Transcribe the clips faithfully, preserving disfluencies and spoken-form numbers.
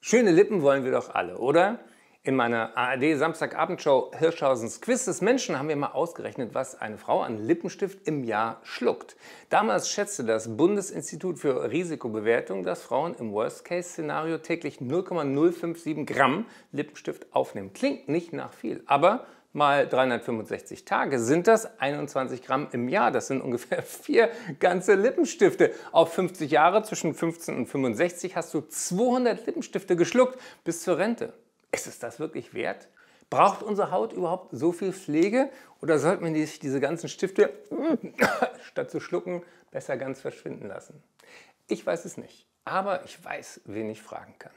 Schöne Lippen wollen wir doch alle, oder? In meiner A R D-Samstagabendshow Hirschhausens Quiz des Menschen haben wir mal ausgerechnet, was eine Frau an Lippenstift im Jahr schluckt. Damals schätzte das Bundesinstitut für Risikobewertung, dass Frauen im Worst-Case-Szenario täglich null Komma null fünf sieben Gramm Lippenstift aufnehmen. Klingt nicht nach viel, aber mal dreihundertfünfundsechzig Tage sind das einundzwanzig Gramm im Jahr. Das sind ungefähr vier ganze Lippenstifte. Auf fünfzig Jahre, zwischen fünfzehn und fünfundsechzig, hast du zweihundert Lippenstifte geschluckt bis zur Rente. Ist es das wirklich wert? Braucht unsere Haut überhaupt so viel Pflege? Oder sollte man sich diese ganzen Stifte, statt zu schlucken, besser ganz verschwinden lassen? Ich weiß es nicht, aber ich weiß, wen ich fragen kann.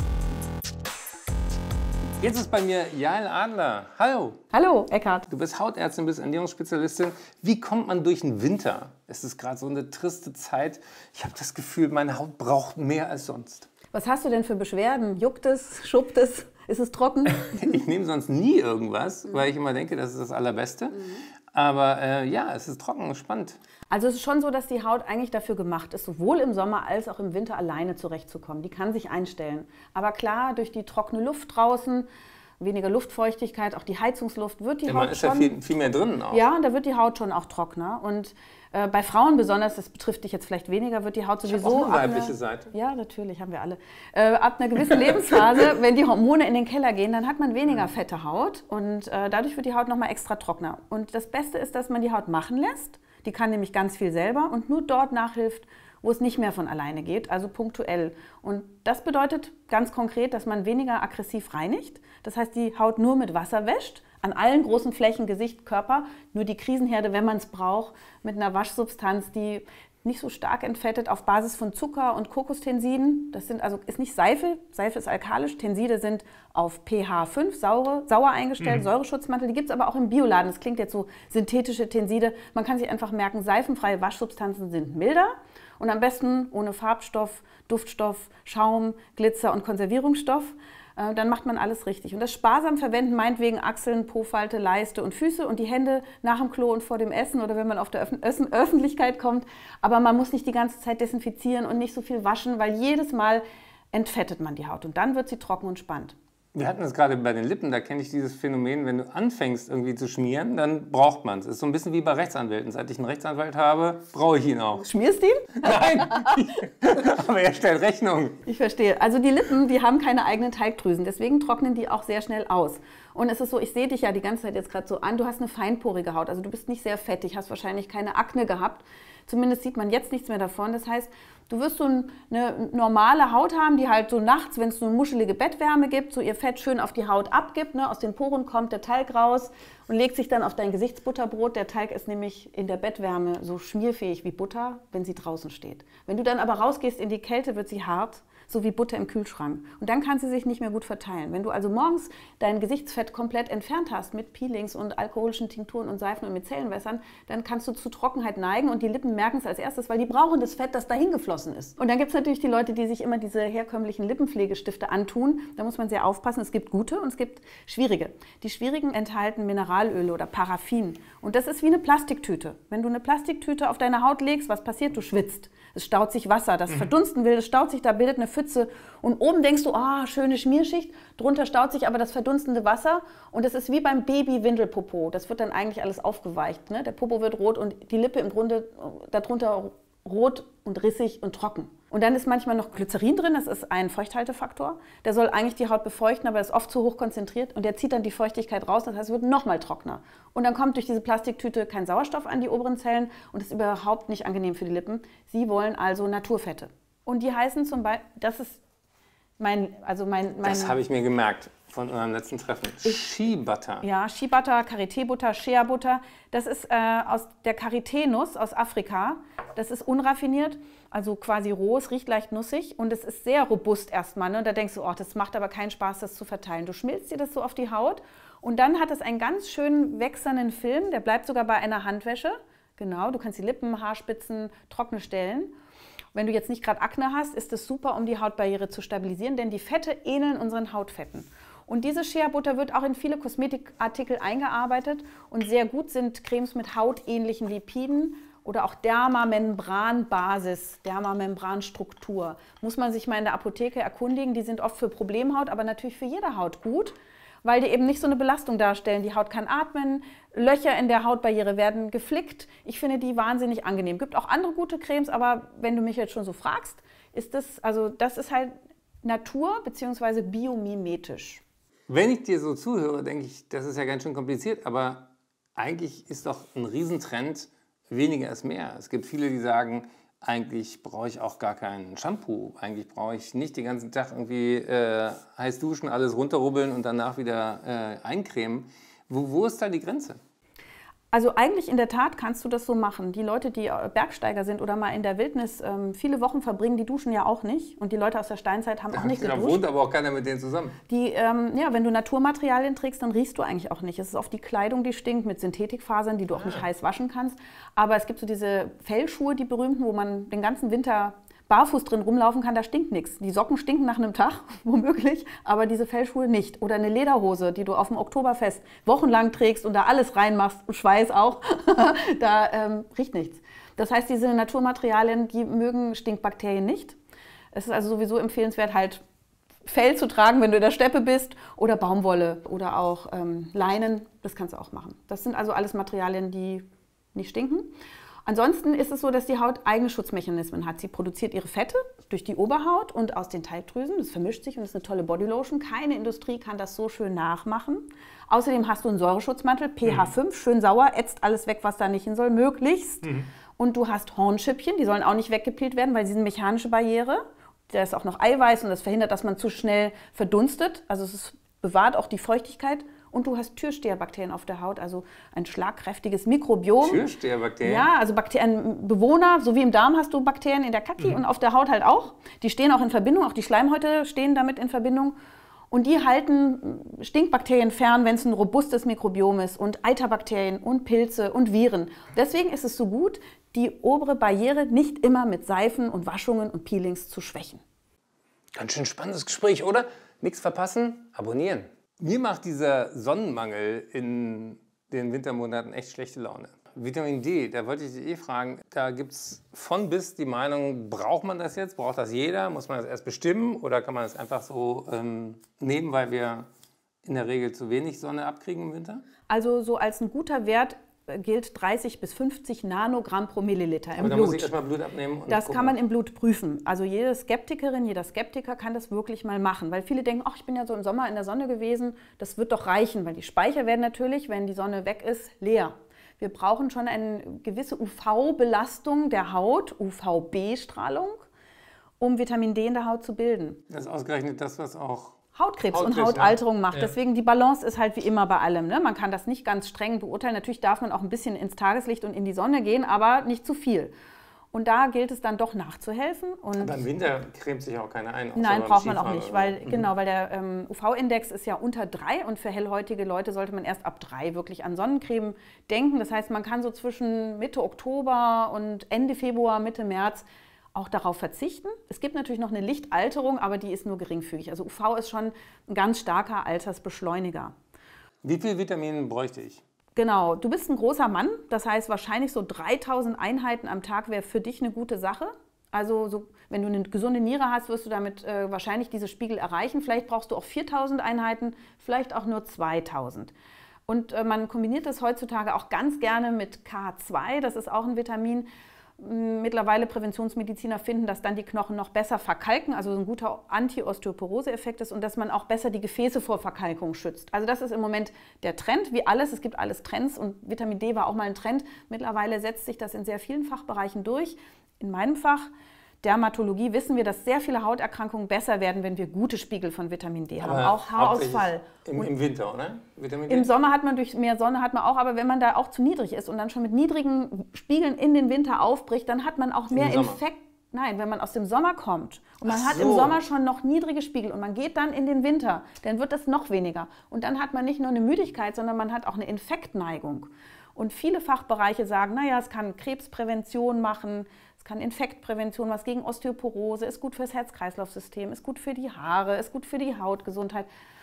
Jetzt ist bei mir Jael Adler. Hallo. Hallo, Eckhard. Du bist Hautärztin, bist Ernährungsspezialistin. Wie kommt man durch den Winter? Es ist gerade so eine triste Zeit. Ich habe das Gefühl, meine Haut braucht mehr als sonst. Was hast du denn für Beschwerden? Juckt es? Schuppt es? Ist es trocken? Ich nehme sonst nie irgendwas, weil ich immer denke, das ist das Allerbeste. Mhm. Aber äh, ja, es ist trocken und spannend. Also es ist schon so, dass die Haut eigentlich dafür gemacht ist, sowohl im Sommer als auch im Winter alleine zurechtzukommen. Die kann sich einstellen. Aber klar, durch die trockene Luft draußen, weniger Luftfeuchtigkeit, auch die Heizungsluft, wird die ja, Haut man ist schon... ja viel, viel mehr drinnen auch. Ja, da wird die Haut schon auch trockener. Und äh, bei Frauen besonders, das betrifft dich jetzt vielleicht weniger, wird die Haut sowieso... Ich habe auch eine weibliche eine, Seite. Ja, natürlich, haben wir alle. Äh, ab einer gewissen Lebensphase, wenn die Hormone in den Keller gehen, dann hat man weniger fette Haut und äh, dadurch wird die Haut nochmal extra trockener. Und das Beste ist, dass man die Haut machen lässt. Die kann nämlich ganz viel selber und nur dort nachhilft, wo es nicht mehr von alleine geht, also punktuell. Und das bedeutet ganz konkret, dass man weniger aggressiv reinigt. Das heißt, die Haut nur mit Wasser wäscht, an allen großen Flächen, Gesicht, Körper, nur die Krisenherde, wenn man es braucht, mit einer Waschsubstanz, die nicht so stark entfettet, auf Basis von Zucker und Kokostensiden. Das sind also, ist nicht Seife, Seife ist alkalisch, Tenside sind auf pH fünf, saure, sauer eingestellt, mhm. Säureschutzmantel. Die gibt es aber auch im Bioladen. Das klingt jetzt so synthetische Tenside. Man kann sich einfach merken, seifenfreie Waschsubstanzen sind milder und am besten ohne Farbstoff, Duftstoff, Schaum, Glitzer und Konservierungsstoff. Dann macht man alles richtig. Und das sparsam verwenden, meinetwegen Achseln, Po-Falte, Leiste und Füße und die Hände nach dem Klo und vor dem Essen oder wenn man auf der Öf Öf Öffentlichkeit kommt. Aber man muss nicht die ganze Zeit desinfizieren und nicht so viel waschen, weil jedes Mal entfettet man die Haut und dann wird sie trocken und spannend. Wir hatten es gerade bei den Lippen, da kenne ich dieses Phänomen, wenn du anfängst irgendwie zu schmieren, dann braucht man es. Es ist so ein bisschen wie bei Rechtsanwälten. Seit ich einen Rechtsanwalt habe, brauche ich ihn auch. Schmierst du ihn? Nein, aber er stellt Rechnung. Ich verstehe. Also die Lippen, die haben keine eigenen Teigdrüsen, deswegen trocknen die auch sehr schnell aus. Und es ist so, ich sehe dich ja die ganze Zeit jetzt gerade so an, du hast eine feinporige Haut, also du bist nicht sehr fettig, hast wahrscheinlich keine Akne gehabt. Zumindest sieht man jetzt nichts mehr davon. Das heißt, du wirst so eine normale Haut haben, die halt so nachts, wenn es so eine muschelige Bettwärme gibt, so ihr Fett schön auf die Haut abgibt, ne? Aus den Poren kommt der Teig raus und legt sich dann auf dein Gesichtsbutterbrot. Der Teig ist nämlich in der Bettwärme so schmierfähig wie Butter, wenn sie draußen steht. Wenn du dann aber rausgehst in die Kälte, wird sie hart, so wie Butter im Kühlschrank. Und dann kann sie sich nicht mehr gut verteilen. Wenn du also morgens dein Gesichtsfett komplett entfernt hast mit Peelings und alkoholischen Tinkturen und Seifen und mit Zellenwässern, dann kannst du zu Trockenheit neigen und die Lippen merken es als erstes, weil die brauchen das Fett, das dahin geflossen ist. Und dann gibt es natürlich die Leute, die sich immer diese herkömmlichen Lippenpflegestifte antun. Da muss man sehr aufpassen. Es gibt gute und es gibt schwierige. Die schwierigen enthalten Mineralöle oder Paraffin. Und das ist wie eine Plastiktüte. Wenn du eine Plastiktüte auf deine Haut legst, was passiert? Du schwitzt. Es staut sich Wasser, das verdunsten will, das staut sich, da bildet eine Pfütze. Und oben denkst du, ah, schöne Schmierschicht, drunter staut sich aber das verdunstende Wasser. Und das ist wie beim Baby-Windelpopo. Das wird dann eigentlich alles aufgeweicht. Ne? Der Popo wird rot und die Lippe im Grunde darunter rot und rissig und trocken. Und dann ist manchmal noch Glycerin drin, das ist ein Feuchthaltefaktor. Der soll eigentlich die Haut befeuchten, aber ist oft zu hoch konzentriert und der zieht dann die Feuchtigkeit raus, das heißt, es wird noch mal trockener. Und dann kommt durch diese Plastiktüte kein Sauerstoff an die oberen Zellen und das ist überhaupt nicht angenehm für die Lippen. Sie wollen also Naturfette. Und die heißen zum Beispiel, das ist mein, also mein... mein das habe ich mir gemerkt von unserem letzten Treffen. Shea Butter. Ja, Shea Butter, Karité-Butter, Shea Butter. Das ist äh, aus der Karité-Nuss aus Afrika. Das ist unraffiniert, also quasi roh, es riecht leicht nussig und es ist sehr robust erstmal. Ne? Und da denkst du, oh, das macht aber keinen Spaß, das zu verteilen. Du schmilzt dir das so auf die Haut und dann hat es einen ganz schönen wächsernen Film, der bleibt sogar bei einer Handwäsche. Genau, du kannst die Lippen, Haarspitzen, trockene Stellen. Wenn du jetzt nicht gerade Akne hast, ist es super, um die Hautbarriere zu stabilisieren, denn die Fette ähneln unseren Hautfetten. Und diese Shea Butter wird auch in viele Kosmetikartikel eingearbeitet und sehr gut sind Cremes mit hautähnlichen Lipiden oder auch Dermamembranbasis, Dermamembranstruktur. Muss man sich mal in der Apotheke erkundigen, die sind oft für Problemhaut, aber natürlich für jede Haut gut, weil die eben nicht so eine Belastung darstellen. Die Haut kann atmen, Löcher in der Hautbarriere werden geflickt. Ich finde die wahnsinnig angenehm. Es gibt auch andere gute Cremes, aber wenn du mich jetzt schon so fragst, ist das, also das ist halt Natur- bzw. biomimetisch. Wenn ich dir so zuhöre, denke ich, das ist ja ganz schön kompliziert, aber eigentlich ist doch ein Riesentrend, weniger ist mehr. Es gibt viele, die sagen, eigentlich brauche ich auch gar kein Shampoo. Eigentlich brauche ich nicht den ganzen Tag irgendwie äh, heiß duschen, alles runterrubbeln und danach wieder äh, eincremen. Wo, wo ist da die Grenze? Also eigentlich in der Tat kannst du das so machen. Die Leute, die Bergsteiger sind oder mal in der Wildnis ähm, viele Wochen verbringen, die duschen ja auch nicht. Und die Leute aus der Steinzeit haben auch nicht geduscht. Da wohnt aber auch keiner mit denen zusammen. Die, ähm, ja, wenn du Naturmaterialien trägst, dann riechst du eigentlich auch nicht. Es ist oft die Kleidung, die stinkt, mit Synthetikfasern, die du auch nicht heiß waschen kannst. Aber es gibt so diese Fellschuhe, die berühmten, wo man den ganzen Winter barfuß drin rumlaufen kann, da stinkt nichts. Die Socken stinken nach einem Tag, womöglich, aber diese Fellschuhe nicht. Oder eine Lederhose, die du auf dem Oktoberfest wochenlang trägst und da alles reinmachst, Schweiß auch, da ähm, riecht nichts. Das heißt, diese Naturmaterialien, die mögen Stinkbakterien nicht. Es ist also sowieso empfehlenswert, halt Fell zu tragen, wenn du in der Steppe bist, oder Baumwolle oder auch ähm, Leinen, das kannst du auch machen. Das sind also alles Materialien, die nicht stinken. Ansonsten ist es so, dass die Haut eigene Schutzmechanismen hat. Sie produziert ihre Fette durch die Oberhaut und aus den Talgdrüsen. Das vermischt sich und ist eine tolle Bodylotion. Keine Industrie kann das so schön nachmachen. Außerdem hast du einen Säureschutzmantel, pH fünf, schön sauer, ätzt alles weg, was da nicht hin soll, möglichst. Mhm. Und du hast Hornschüppchen, die sollen auch nicht weggepelt werden, weil sie sind eine mechanische Barriere. Da ist auch noch Eiweiß und das verhindert, dass man zu schnell verdunstet. Also es ist, bewahrt auch die Feuchtigkeit. Und du hast Türsteherbakterien auf der Haut, also ein schlagkräftiges Mikrobiom. Türsteherbakterien? Ja, also Bakterien, Bewohner, so wie im Darm hast du Bakterien in der Kaki mhm. und auf der Haut halt auch. Die stehen auch in Verbindung, auch die Schleimhäute stehen damit in Verbindung. Und die halten Stinkbakterien fern, wenn es ein robustes Mikrobiom ist, und Eiterbakterien und Pilze und Viren. Deswegen ist es so gut, die obere Barriere nicht immer mit Seifen und Waschungen und Peelings zu schwächen. Ganz schön spannendes Gespräch, oder? Nichts verpassen, abonnieren. Mir macht dieser Sonnenmangel in den Wintermonaten echt schlechte Laune. Vitamin D, da wollte ich dich eh fragen, da gibt es von bis die Meinung, braucht man das jetzt? Braucht das jeder? Muss man das erst bestimmen? Oder kann man das einfach so ähm, nehmen, weil wir in der Regel zu wenig Sonne abkriegen im Winter? Also so als ein guter Wert gilt dreißig bis fünfzig Nanogramm pro Milliliter im Aber da Blut. muss ich erstmal Blut abnehmen. Und das gucken. kann man im Blut prüfen. Also jede Skeptikerin, jeder Skeptiker kann das wirklich mal machen. Weil viele denken, ach, ich bin ja so im Sommer in der Sonne gewesen, das wird doch reichen. Weil die Speicher werden natürlich, wenn die Sonne weg ist, leer. Wir brauchen schon eine gewisse U V-Belastung der Haut, U V B-Strahlung, um Vitamin D in der Haut zu bilden. Das ist ausgerechnet das, was auch Hautkrebs, Hautkrebs und Hautalterung macht. Ja. Deswegen die Balance ist halt wie immer bei allem. Ne? Man kann das nicht ganz streng beurteilen. Natürlich darf man auch ein bisschen ins Tageslicht und in die Sonne gehen, aber nicht zu viel. Und da gilt es dann doch nachzuhelfen. Und aber im Winter cremt sich auch keiner ein. Nein, braucht man auch nicht, weil, mhm. genau, weil der ähm, U V-Index ist ja unter drei und für hellhäutige Leute sollte man erst ab drei wirklich an Sonnencreme denken. Das heißt, man kann so zwischen Mitte Oktober und Ende Februar, Mitte März auch darauf verzichten. Es gibt natürlich noch eine Lichtalterung, aber die ist nur geringfügig. Also U V ist schon ein ganz starker Altersbeschleuniger. Wie viel Vitamin bräuchte ich? Genau, du bist ein großer Mann, das heißt wahrscheinlich so dreitausend Einheiten am Tag wäre für dich eine gute Sache. Also so, wenn du eine gesunde Niere hast, wirst du damit äh, wahrscheinlich diese Spiegel erreichen. Vielleicht brauchst du auch viertausend Einheiten, vielleicht auch nur zweitausend. Und äh, man kombiniert das heutzutage auch ganz gerne mit K zwei, das ist auch ein Vitamin. Mittlerweile Präventionsmediziner finden, dass dann die Knochen noch besser verkalken, also ein guter Anti-Osteoporose-Effekt ist, und dass man auch besser die Gefäße vor Verkalkung schützt. Also das ist im Moment der Trend, wie alles, es gibt alles Trends, und Vitamin D war auch mal ein Trend. Mittlerweile setzt sich das in sehr vielen Fachbereichen durch. In meinem Fach Dermatologie wissen wir, dass sehr viele Hauterkrankungen besser werden, wenn wir gute Spiegel von Vitamin D haben. Aber auch Haarausfall. Im, Im Winter, oder? Vitamin D? Im Sommer hat man durch mehr Sonne hat man auch, aber wenn man da auch zu niedrig ist und dann schon mit niedrigen Spiegeln in den Winter aufbricht, dann hat man auch mehr Infekt. Nein, wenn man aus dem Sommer kommt und man Ach hat so. im Sommer schon noch niedrige Spiegel und man geht dann in den Winter, dann wird das noch weniger. Und dann hat man nicht nur eine Müdigkeit, sondern man hat auch eine Infektneigung. Und viele Fachbereiche sagen, naja, es kann Krebsprävention machen, es kann Infektprävention, was gegen Osteoporose, ist gut fürs Herz-Kreislauf-System, ist gut für die Haare, ist gut für die Hautgesundheit.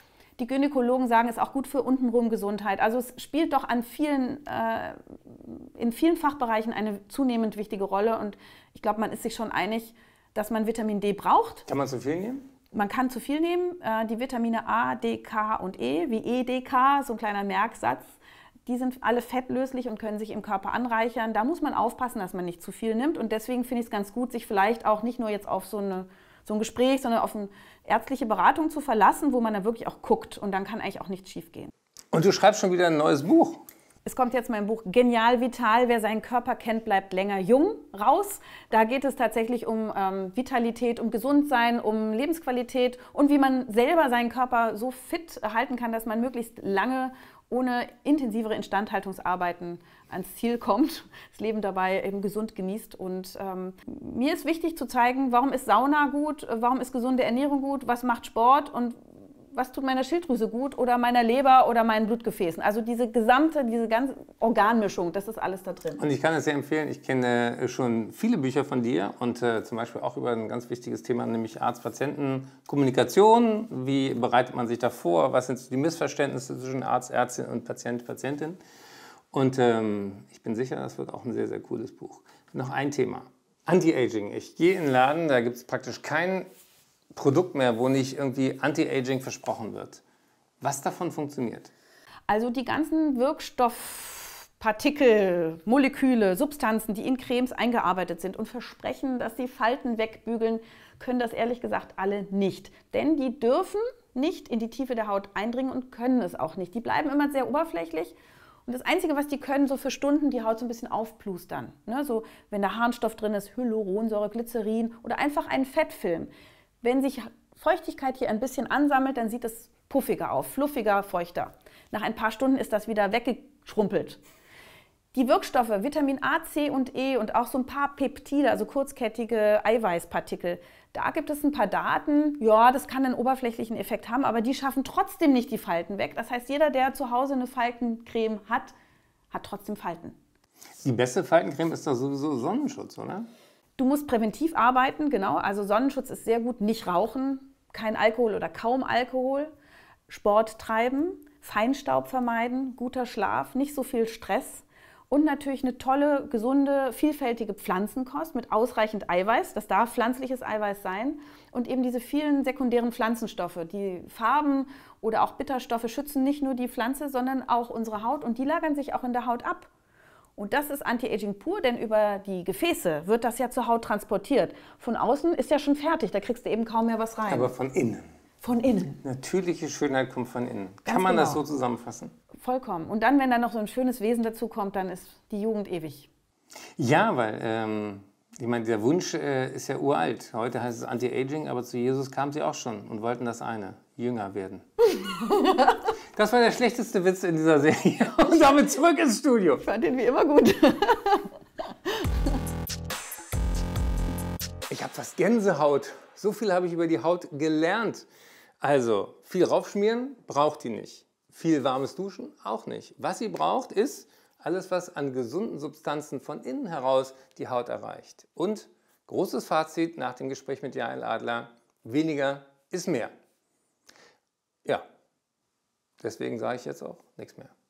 Die Gynäkologen sagen, es ist auch gut für untenrum Gesundheit. Also es spielt doch an vielen, äh, in vielen Fachbereichen eine zunehmend wichtige Rolle. Und ich glaube, man ist sich schon einig, dass man Vitamin D braucht. Kann man zu viel nehmen? Man kann zu viel nehmen. Äh, die Vitamine A, D, K und E, wie E D K, so ein kleiner Merksatz, die sind alle fettlöslich und können sich im Körper anreichern. Da muss man aufpassen, dass man nicht zu viel nimmt. Und deswegen finde ich es ganz gut, sich vielleicht auch nicht nur jetzt auf so, eine, so ein Gespräch, sondern auf eine ärztliche Beratung zu verlassen, wo man dann wirklich auch guckt. Und dann kann eigentlich auch nichts schief gehen. Und du schreibst schon wieder ein neues Buch. Es kommt jetzt mein Buch Genial Vital, wer seinen Körper kennt, bleibt länger jung, raus. Da geht es tatsächlich um ähm, Vitalität, um Gesundsein, um Lebensqualität und wie man selber seinen Körper so fit halten kann, dass man möglichst lange ohne intensivere Instandhaltungsarbeiten ans Ziel kommt, das Leben dabei eben gesund genießt. Und ähm, mir ist wichtig zu zeigen, warum ist Sauna gut, warum ist gesunde Ernährung gut, was macht Sport und was tut meiner Schilddrüse gut oder meiner Leber oder meinen Blutgefäßen. Also diese gesamte, diese ganze Organmischung, das ist alles da drin. Und ich kann es sehr empfehlen, ich kenne schon viele Bücher von dir und äh, zum Beispiel auch über ein ganz wichtiges Thema, nämlich Arzt-Patienten-Kommunikation. Wie bereitet man sich da vor? Was sind die Missverständnisse zwischen Arzt, Ärztin und Patient, Patientin? Und ähm, ich bin sicher, das wird auch ein sehr, sehr cooles Buch. Noch ein Thema. Anti-Aging. Ich gehe in den Laden, da gibt es praktisch kein Produkt mehr, wo nicht irgendwie Anti-Aging versprochen wird. Was davon funktioniert? Also die ganzen Wirkstoffpartikel, Moleküle, Substanzen, die in Cremes eingearbeitet sind und versprechen, dass die Falten wegbügeln, können das ehrlich gesagt alle nicht. Denn die dürfen nicht in die Tiefe der Haut eindringen und können es auch nicht. Die bleiben immer sehr oberflächlich. Und das Einzige, was die können, so für Stunden die Haut so ein bisschen aufplustern. Ne? So, wenn da Harnstoff drin ist, Hyaluronsäure, Glycerin oder einfach ein Fettfilm. Wenn sich Feuchtigkeit hier ein bisschen ansammelt, dann sieht es puffiger auf, fluffiger, feuchter. Nach ein paar Stunden ist das wieder weggeschrumpelt. Die Wirkstoffe Vitamin A, C und E und auch so ein paar Peptide, also kurzkettige Eiweißpartikel, da gibt es ein paar Daten. Ja, das kann einen oberflächlichen Effekt haben, aber die schaffen trotzdem nicht die Falten weg. Das heißt, jeder, der zu Hause eine Faltencreme hat, hat trotzdem Falten. Die beste Faltencreme ist doch sowieso Sonnenschutz, oder? Du musst präventiv arbeiten, genau. Also Sonnenschutz ist sehr gut. Nicht rauchen, kein Alkohol oder kaum Alkohol, Sport treiben, Feinstaub vermeiden, guter Schlaf, nicht so viel Stress und natürlich eine tolle, gesunde, vielfältige Pflanzenkost mit ausreichend Eiweiß. Das darf pflanzliches Eiweiß sein. Und eben diese vielen sekundären Pflanzenstoffe. Die Farben oder auch Bitterstoffe schützen nicht nur die Pflanze, sondern auch unsere Haut und die lagern sich auch in der Haut ab. Und das ist Anti-Aging pur, denn über die Gefäße wird das ja zur Haut transportiert. Von außen ist ja schon fertig, da kriegst du eben kaum mehr was rein. Aber von innen. Von innen. Natürliche Schönheit kommt von innen. Ganz Kann man genau. das so zusammenfassen? Vollkommen. Und dann, wenn da noch so ein schönes Wesen dazu kommt, dann ist die Jugend ewig. Ja, weil ähm, ich meine, der Wunsch äh, ist ja uralt. Heute heißt es Anti-Aging, aber zu Jesus kamen sie auch schon und wollten das eine, jünger werden. Das war der schlechteste Witz in dieser Serie. Und damit zurück ins Studio. Ich fand den wie immer gut. Ich habe fast Gänsehaut. So viel habe ich über die Haut gelernt. Also, viel raufschmieren braucht die nicht. Viel warmes Duschen auch nicht. Was sie braucht, ist alles, was an gesunden Substanzen von innen heraus die Haut erreicht. Und großes Fazit nach dem Gespräch mit Jael Adler: weniger ist mehr. Ja, deswegen sage ich jetzt auch nichts mehr.